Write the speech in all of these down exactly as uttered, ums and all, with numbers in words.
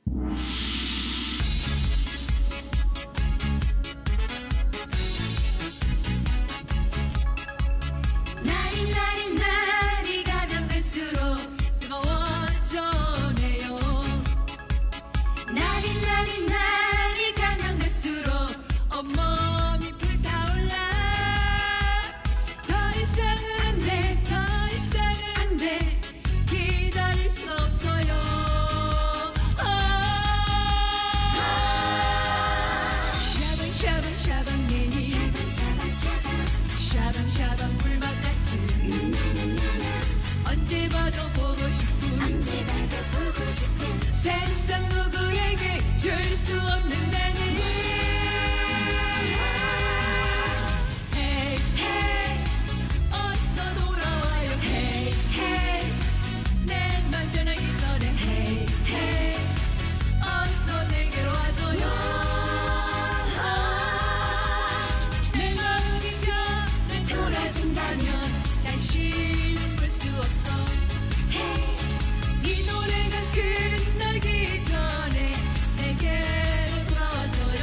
날이 날이 날이 가면 갈수록 뜨거워져네요. 날이 날이 날이 가면 갈수록 온몸이 불타올라. 더 이상은 안 돼, 더 이상은 안 돼, 기다릴 수 없어요. 샤방 샤방 샤방 내니 샤방 샤방 물맛 같은 언제 봐도 보고 싶은 언제 봐도 보고 싶은 세상 누구에게 줄 수 없는 나는 Hey hey 어서 돌아와요. Hey hey 내 맘 변하기 전에 Hey hey 어서 내게로 와줘요. 내 마음이 변해 돌아진다면 다시는 볼 수 없어. 이 노래가 끝나기 전에 내게로 돌아와줘요.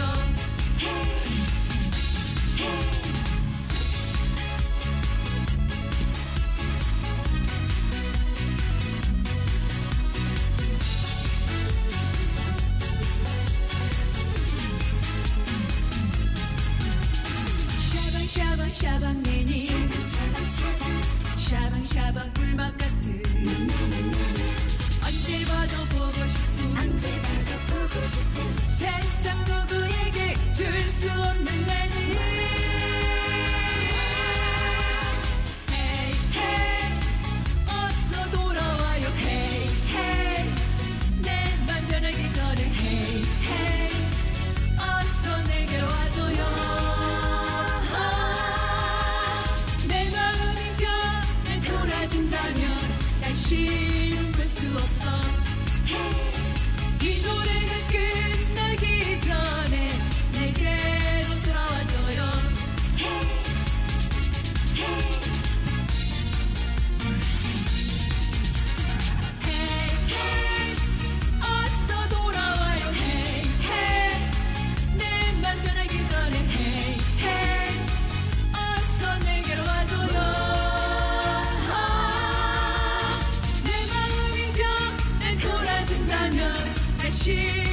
샤방 샤방 샤방 내니 샤방 샤방 꿀맛 같은 언제 봐도 보고 싶은 언제 봐도 보고 싶은 세상 누구에게 줄 수 없는 나는 Hey hey 어서 돌아와요. Hey hey 내 맘 변하기 전에 Hey hey 어서 내게로 와줘요. 내 마음이 변해 돌아진다면 다시는 볼 수 없어. 이 노래가 끝나기 전에 내게로 돌아와줘요. Hey hey 어서 돌아와요. Hey hey 내 맘 변하기 전에 Hey hey 어서 내게로 와줘요. 내 마음이 변해 돌아진다면 다시